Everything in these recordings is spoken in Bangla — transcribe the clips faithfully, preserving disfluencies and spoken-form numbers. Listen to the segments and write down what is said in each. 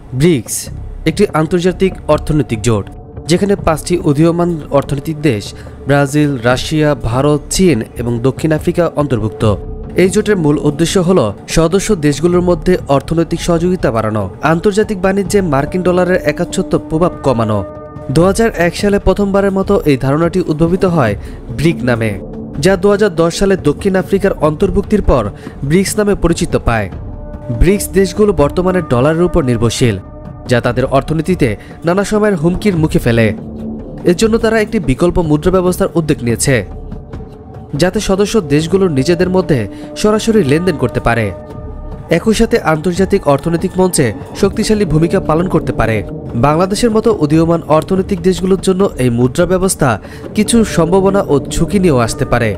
ব্রিক্স একটি আন্তর্জাতিক অর্থনৈতিক জোট যেখানে পাঁচটি উদীয়মান অর্থনৈতিক দেশ ব্রাজিল, রাশিয়া, ভারত, চীন এবং দক্ষিণ আফ্রিকা অন্তর্ভুক্ত। এই জোটের মূল উদ্দেশ্য হল সদস্য দেশগুলোর মধ্যে অর্থনৈতিক সহযোগিতা বাড়ানো, আন্তর্জাতিক বাণিজ্যে মার্কিন ডলারের একাচ্ছত্ব প্রভাব কমানো। দু হাজার এক সালে প্রথমবারের মতো এই ধারণাটি উদ্ভাবিত হয় ব্রিক নামে, যা দু হাজার দশ সালে দক্ষিণ আফ্রিকার অন্তর্ভুক্তির পর ব্রিক্স নামে পরিচিত পায়। ব্রিক্স দেশগুলো বর্তমানে ডলারের উপর নির্ভরশীল, যা তাদের অর্থনীতিতে নানা সময়ের হুমকির মুখে ফেলে। এর জন্য তারা একটি বিকল্প মুদ্রা ব্যবস্থার উদ্যোগ নিয়েছে, যাতে সদস্য দেশগুলো নিজেদের মধ্যে সরাসরি লেনদেন করতে পারে, একই সাথে আন্তর্জাতিক অর্থনৈতিক মঞ্চে শক্তিশালী ভূমিকা পালন করতে পারে। বাংলাদেশের মতো উদীয়মান অর্থনৈতিক দেশগুলোর জন্য এই মুদ্রা ব্যবস্থা কিছু সম্ভাবনা ও ঝুঁকি নিয়েও আসতে পারে।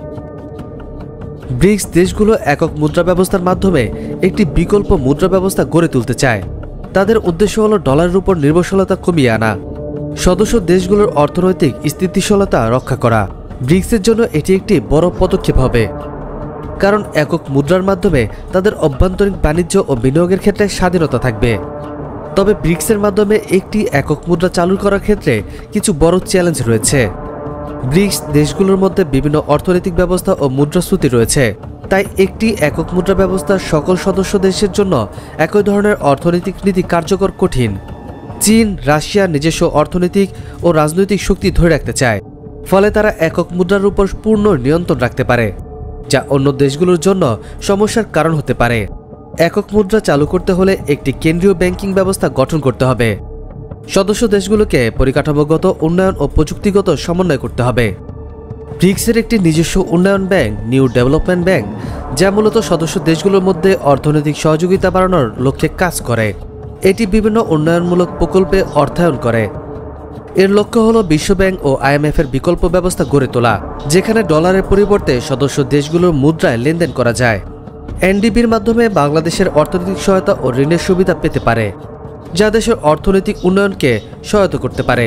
ব্রিক্স দেশগুলো একক মুদ্রা ব্যবস্থার মাধ্যমে একটি বিকল্প মুদ্রা ব্যবস্থা গড়ে তুলতে চায়। তাদের উদ্দেশ্য হল ডলারের উপর নির্ভরশীলতা কমিয়ে আনা, সদস্য দেশগুলোর অর্থনৈতিক স্থিতিশীলতা রক্ষা করা। ব্রিক্সের জন্য এটি একটি বড় পদক্ষেপ হবে, কারণ একক মুদ্রার মাধ্যমে তাদের অভ্যন্তরীণ বাণিজ্য ও বিনিয়োগের ক্ষেত্রে স্বাধীনতা থাকবে। তবে ব্রিক্সের মাধ্যমে একটি একক মুদ্রা চালু করার ক্ষেত্রে কিছু বড় চ্যালেঞ্জ রয়েছে। ব্রিক্স দেশগুলোর মধ্যে বিভিন্ন অর্থনৈতিক ব্যবস্থা ও মুদ্রাস্ফীতি রয়েছে, তাই একটি একক মুদ্রা ব্যবস্থার সকল সদস্য দেশের জন্য একই ধরনের অর্থনৈতিক নীতি কার্যকর কঠিন। চীন, রাশিয়া নিজস্ব অর্থনৈতিক ও রাজনৈতিক শক্তি ধরে রাখতে চায়, ফলে তারা একক মুদ্রার উপর পূর্ণ নিয়ন্ত্রণ রাখতে পারে, যা অন্য দেশগুলোর জন্য সমস্যার কারণ হতে পারে। একক মুদ্রা চালু করতে হলে একটি কেন্দ্রীয় ব্যাংকিং ব্যবস্থা গঠন করতে হবে। সদস্য দেশগুলোকে পরিকাঠামোগত উন্নয়ন ও প্রযুক্তিগত সমন্বয় করতে হবে। ব্রিক্সের একটি নিজস্ব উন্নয়ন ব্যাংক, নিউ ডেভেলপমেন্ট ব্যাংক, যা মূলত সদস্য দেশগুলোর মধ্যে অর্থনৈতিক সহযোগিতা বাড়ানোর লক্ষ্যে কাজ করে। এটি বিভিন্ন উন্নয়নমূলক প্রকল্পে অর্থায়ন করে। এর লক্ষ্য হল বিশ্বব্যাংক ও আইএমএফ এর বিকল্প ব্যবস্থা গড়ে তোলা, যেখানে ডলারের পরিবর্তে সদস্য দেশগুলোর মুদ্রায় লেনদেন করা যায়। এনডিবির মাধ্যমে বাংলাদেশের অর্থনৈতিক সহায়তা ও ঋণের সুবিধা পেতে পারে, যা দেশের অর্থনৈতিক উন্নয়নকে সহায়তা করতে পারে।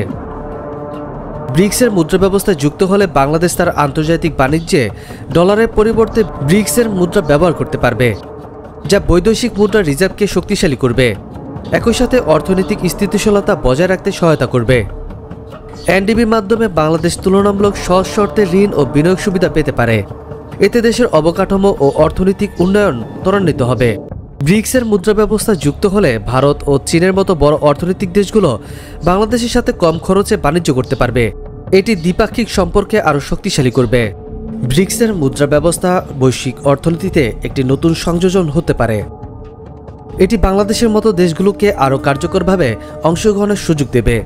ব্রিক্সের মুদ্রা ব্যবস্থায় যুক্ত হলে বাংলাদেশ তার আন্তর্জাতিক বাণিজ্যে ডলারের পরিবর্তে ব্রিক্সের মুদ্রা ব্যবহার করতে পারবে, যা বৈদেশিক মুদ্রা রিজার্ভকে শক্তিশালী করবে, একই সাথে অর্থনৈতিক স্থিতিশীলতা বজায় রাখতে সহায়তা করবে। এনডিবির মাধ্যমে বাংলাদেশ তুলনামূলক সহজ শর্তে ঋণ ও বিনিয়োগ সুবিধা পেতে পারে। এতে দেশের অবকাঠামো ও অর্থনৈতিক উন্নয়ন ত্বরান্বিত হবে। ব্রিক্সের মুদ্রা ব্যবস্থা যুক্ত হলে ভারত ও চীনের মতো বড় অর্থনৈতিক দেশগুলো বাংলাদেশের সাথে কম খরচে বাণিজ্য করতে পারবে। এটি দ্বিপাক্ষিক সম্পর্কে আরও শক্তিশালী করবে। ব্রিক্সের মুদ্রা ব্যবস্থা বৈশ্বিক অর্থনীতিতে একটি নতুন সংযোজন হতে পারে। এটি বাংলাদেশের মতো দেশগুলোকে আরও কার্যকরভাবে অংশগ্রহণের সুযোগ দেবে,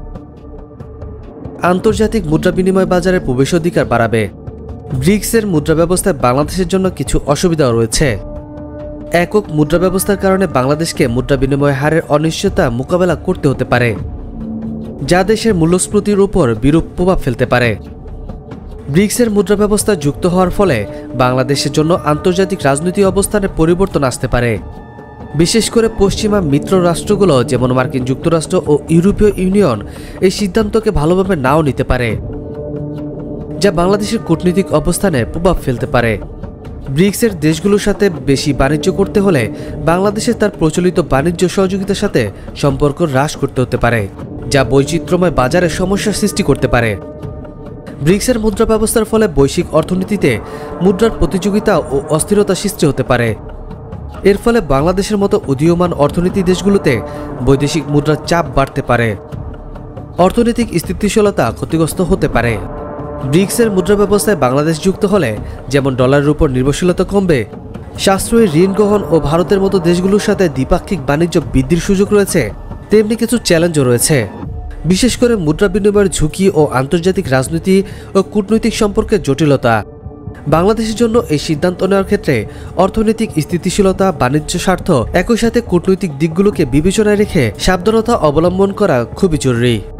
আন্তর্জাতিক মুদ্রা বিনিময় বাজারে প্রবেশাধিকার বাড়াবে। ব্রিক্সের মুদ্রা ব্যবস্থায় বাংলাদেশের জন্য কিছু অসুবিধাও রয়েছে। একক মুদ্রা ব্যবস্থার কারণে বাংলাদেশকে মুদ্রা বিনিময় হারের অনিশ্চয়তা মোকাবেলা করতে হতে পারে, যা দেশের মূল্যস্ফীতির উপর বিরূপ প্রভাব ফেলতে পারে। ব্রিক্সের মুদ্রা ব্যবস্থা যুক্ত হওয়ার ফলে বাংলাদেশের জন্য আন্তর্জাতিক রাজনৈতিক অবস্থানে পরিবর্তন আসতে পারে, বিশেষ করে পশ্চিমা মিত্র রাষ্ট্রগুলো যেমন মার্কিন যুক্তরাষ্ট্র ও ইউরোপীয় ইউনিয়ন এই সিদ্ধান্তকে ভালোভাবে নাও নিতে পারে, যা বাংলাদেশের কূটনৈতিক অবস্থানে প্রভাব ফেলতে পারে। ব্রিক্সের দেশগুলোর সাথে বেশি বাণিজ্য করতে হলে বাংলাদেশের তার প্রচলিত বাণিজ্য সহযোগিতার সাথে সম্পর্ক হ্রাস করতে হতে পারে, যা বৈচিত্র্যময় বাজারে সমস্যার সৃষ্টি করতে পারে। ব্রিক্সের মুদ্রা ব্যবস্থার ফলে বৈশ্বিক অর্থনীতিতে মুদ্রার প্রতিযোগিতা ও অস্থিরতা সৃষ্টি হতে পারে। এর ফলে বাংলাদেশের মতো উদীয়মান অর্থনীতি দেশগুলোতে বৈদেশিক মুদ্রার চাপ বাড়তে পারে, অর্থনৈতিক স্থিতিশীলতা ক্ষতিগ্রস্ত হতে পারে। ব্রিক্সের মুদ্রা ব্যবস্থায় বাংলাদেশ যুক্ত হলে যেমন ডলারের উপর নির্ভরশীলতা কমবে, সাশ্রয়ী ঋণ গ্রহণ ও ভারতের মতো দেশগুলোর সাথে দ্বিপাক্ষিক বাণিজ্য বৃদ্ধির সুযোগ রয়েছে, তেমনি কিছু চ্যালেঞ্জও রয়েছে, বিশেষ করে মুদ্রা বিনিময়ের ঝুঁকি ও আন্তর্জাতিক রাজনীতি ও কূটনৈতিক সম্পর্কের জটিলতা। বাংলাদেশের জন্য এই সিদ্ধান্ত নেওয়ার ক্ষেত্রে অর্থনৈতিক স্থিতিশীলতা, বাণিজ্য স্বার্থ, একই সাথে কূটনৈতিক দিকগুলোকে বিবেচনায় রেখে সাবধানতা অবলম্বন করা খুবই জরুরি।